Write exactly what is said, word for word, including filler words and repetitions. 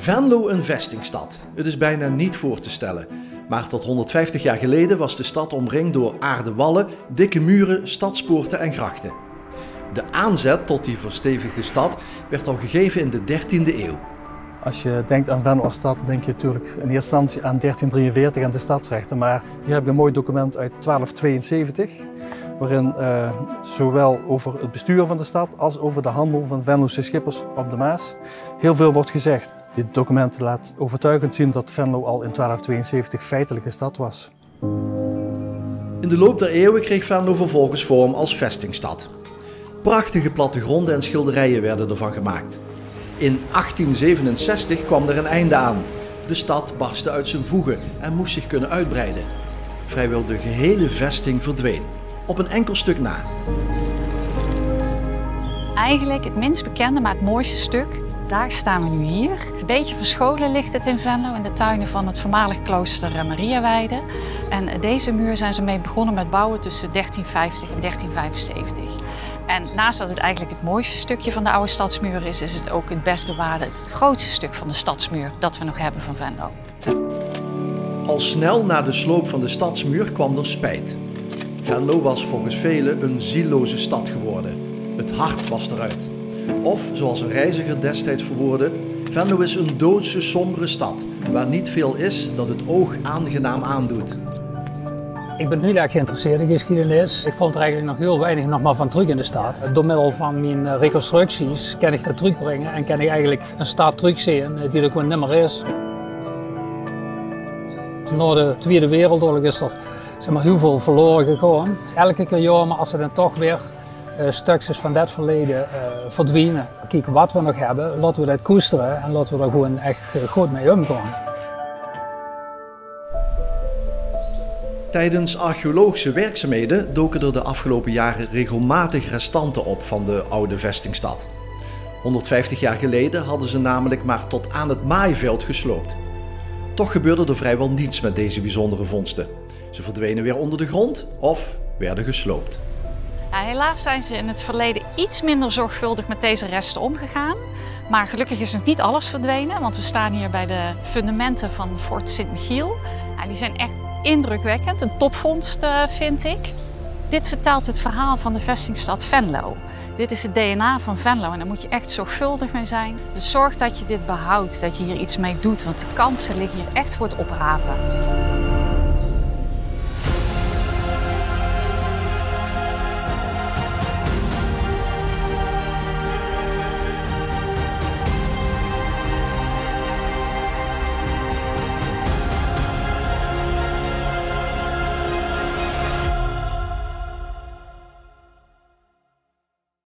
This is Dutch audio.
Venlo een vestingstad. Het is bijna niet voor te stellen. Maar tot honderdvijftig jaar geleden was de stad omringd door aarden wallen, dikke muren, stadspoorten en grachten. De aanzet tot die verstevigde stad werd al gegeven in de dertiende eeuw. Als je denkt aan Venlo als stad, denk je natuurlijk in eerste instantie aan dertien drieënveertig en de stadsrechten. Maar hier heb ik een mooi document uit twaalf tweeënzeventig, waarin uh, zowel over het bestuur van de stad als over de handel van Venlose schippers op de Maas heel veel wordt gezegd. Dit document laat overtuigend zien dat Venlo al in twaalf tweeënzeventig feitelijk een stad was. In de loop der eeuwen kreeg Venlo vervolgens vorm als vestingstad. Prachtige plattegronden en schilderijen werden ervan gemaakt. In achttien zevenenzestig kwam er een einde aan. De stad barstte uit zijn voegen en moest zich kunnen uitbreiden. Vrijwel de gehele vesting verdween, op een enkel stuk na. Eigenlijk het minst bekende, maar het mooiste stuk, daar staan we nu hier. Een beetje verscholen ligt het in Venlo, in de tuinen van het voormalig klooster Mariaweide. En deze muur zijn ze mee begonnen met bouwen tussen dertien vijftig en dertien vijfenzeventig. En naast dat het eigenlijk het mooiste stukje van de oude stadsmuur is, is het ook het best bewaarde, het grootste stuk van de stadsmuur dat we nog hebben van Venlo. Al snel na de sloop van de stadsmuur kwam er spijt. Venlo was volgens velen een zielloze stad geworden. Het hart was eruit. Of, zoals een reiziger destijds verwoordde, Venlo is een doodse, sombere stad, waar niet veel is dat het oog aangenaam aandoet. Ik ben heel erg geïnteresseerd in de geschiedenis. Ik vond er eigenlijk nog heel weinig nog maar van terug in de stad. Door middel van mijn reconstructies kan ik dat terugbrengen en kan ik eigenlijk een stad terugzien die er gewoon niet meer is. Na de Tweede Wereldoorlog is er zeg maar, heel veel verloren gegaan. Elke keer jammer als er dan toch weer uh, stukjes van dat verleden uh, verdwijnen. Kijken wat we nog hebben, laten we dat koesteren en laten we er gewoon echt uh, goed mee omgaan. Tijdens archeologische werkzaamheden doken er de afgelopen jaren regelmatig restanten op van de oude vestingstad. honderdvijftig jaar geleden hadden ze namelijk maar tot aan het maaiveld gesloopt. Toch gebeurde er vrijwel niets met deze bijzondere vondsten. Ze verdwenen weer onder de grond of werden gesloopt. Ja, helaas zijn ze in het verleden iets minder zorgvuldig met deze resten omgegaan. Maar gelukkig is nog niet alles verdwenen, want we staan hier bij de fundamenten van Fort Sint-Michiel. Ja, die zijn echt indrukwekkend, een topvondst uh, vind ik. Dit vertelt het verhaal van de vestingstad Venlo. Dit is het D N A van Venlo en daar moet je echt zorgvuldig mee zijn. Dus zorg dat je dit behoudt, dat je hier iets mee doet, want de kansen liggen hier echt voor het oprapen.